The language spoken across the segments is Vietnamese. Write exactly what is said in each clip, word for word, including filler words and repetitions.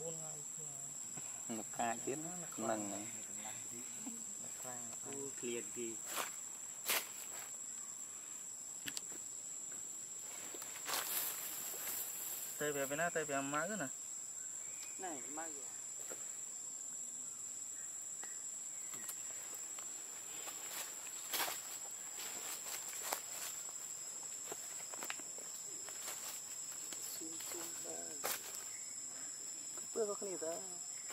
một ca chứ nâng này clear đi tay về bên nào tay về má cái nè này má gì bữa có cái gì đó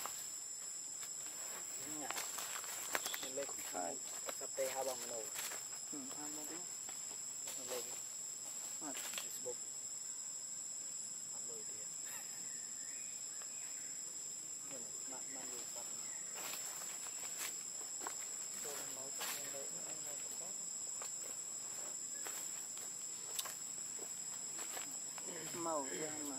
nhà mình lên khai sắp tới hai bằng nồi ừ hai bằng đúng mình lên à Facebook ăn nồi đi mình bạn mang nhiều tập tôi nói cho anh đấy anh nói có màu ra mà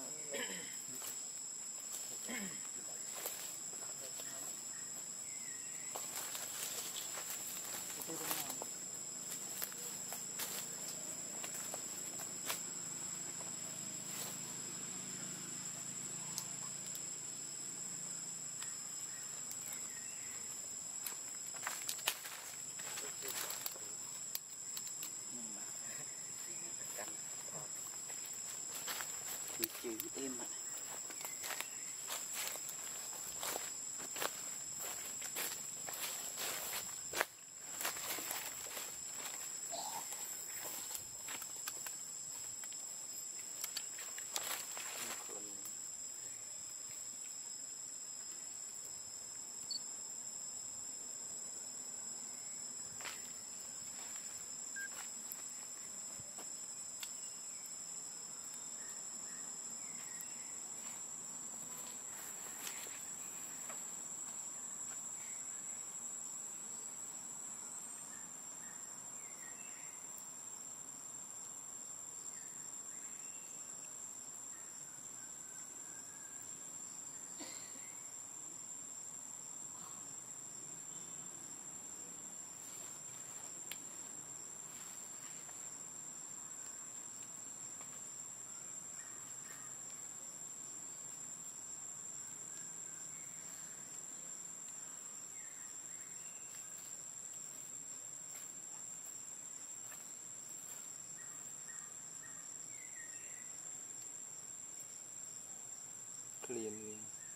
chữ em mà liền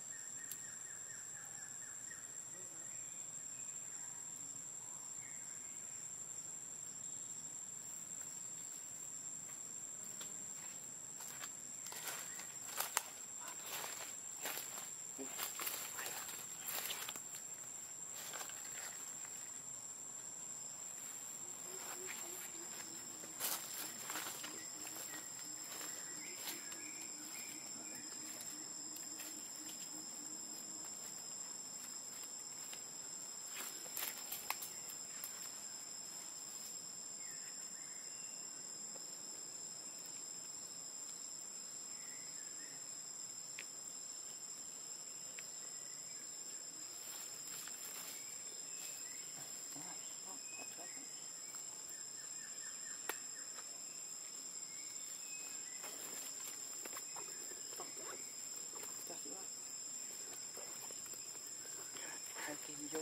hai kim vô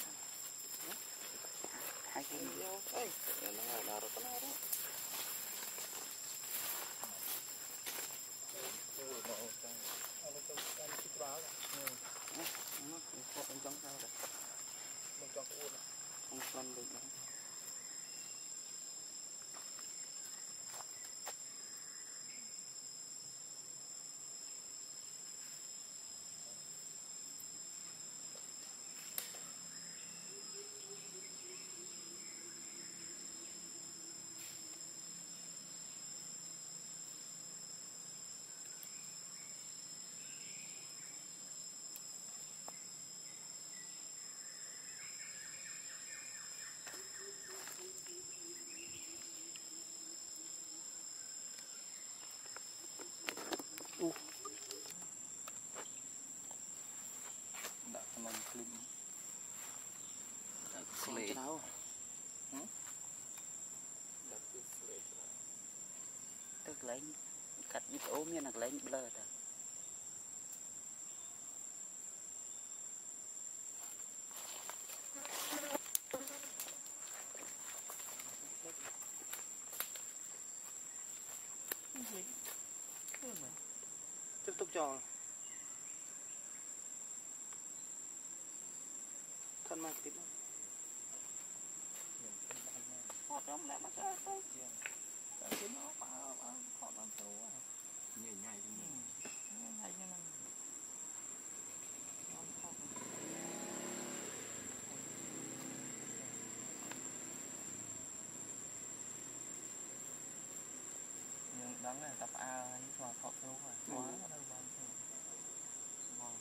hai kim vô ấy nó nào đó có nào đó nó trong trong sao rồi trong trong uốn không phân được nữa uh đã ngon klim đã sle đâu hả đã sle tức lấy cắt vít ốm như là lấy blur ta trò thân mang tít họ trong lại mà chơi thôi chứ nó bảo họ làm sao à nhảy nhảy nhảy nhảy như này đắng này tập A ấy mà thọ thiếu rồi xóa ở đâu mà ngon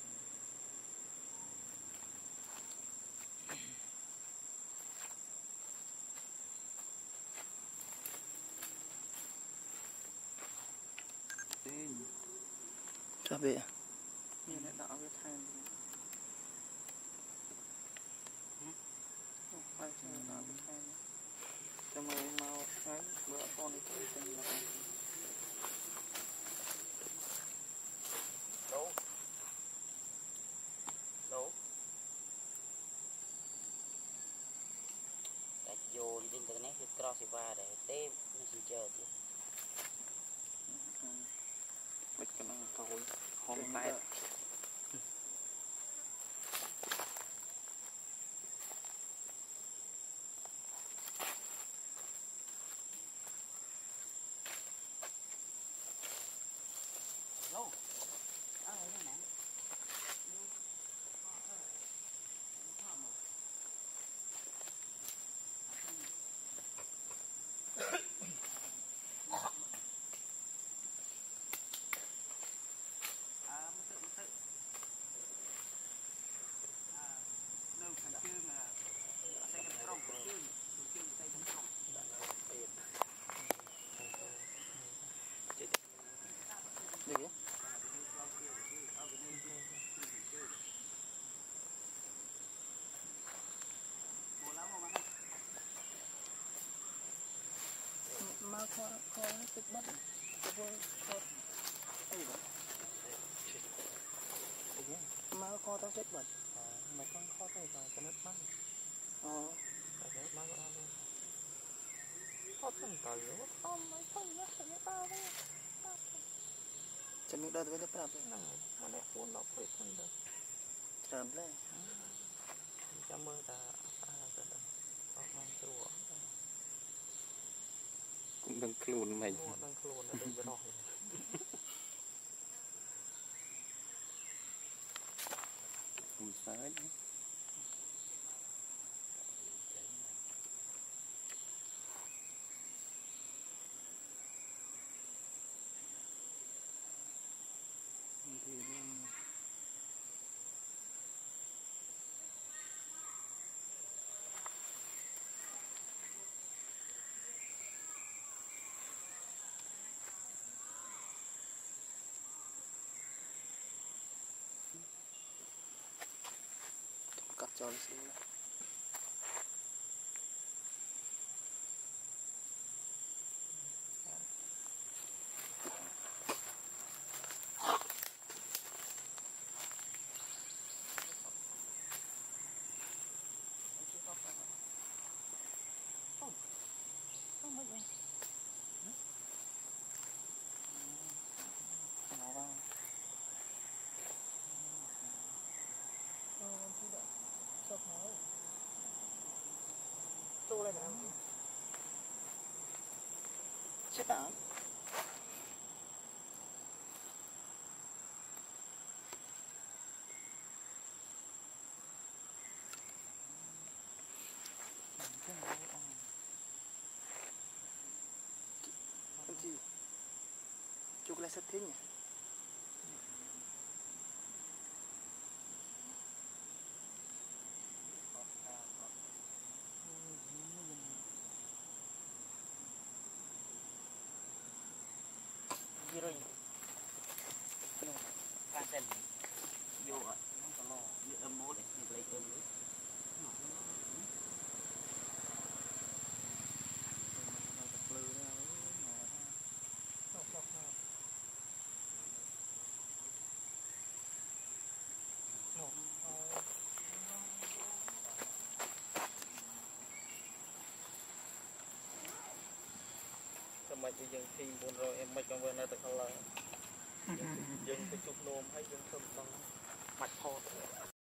cho về như này đạo với than phải cho đạo với than cho mày mau thấy bữa con đi chơi tình là đâu đâu cách vô đi từ này cái cross va để tê messenger thì bịch cái năng thôi hôm nay đâu ở đây nè gì á mà khó khó thích bắt cái vô khó ấy vậy mà khó tao thích bắt mà con khó tay vào cái nứt mắt ờ cái nứt mắt nó luôn khó thân tới không mấy không nhắc cái tao đấy จะมีดอกก็จะปรับนั่นมันได้พูดเราคุยกันเลยปรับเลยจะมือตาอะไรก็ได้ออกมาตัว cũng đang clone mày มัวดังโคลนแล้วดึงไปหน่อย không sai thì cắt cho nó xíu tu lên nào xếp bảng cái gì chụp lại setting nhỉ gì rồi can sen vô ạ không có lo như âm mốt đấy như lấy âm đấy ทำไมยังทีมบนเราเอ็มไม่กังวลอะไรแต่เขาเลยយើងទៅជុំនោមហើយយើងធ្វើម្ដងបាច់ផត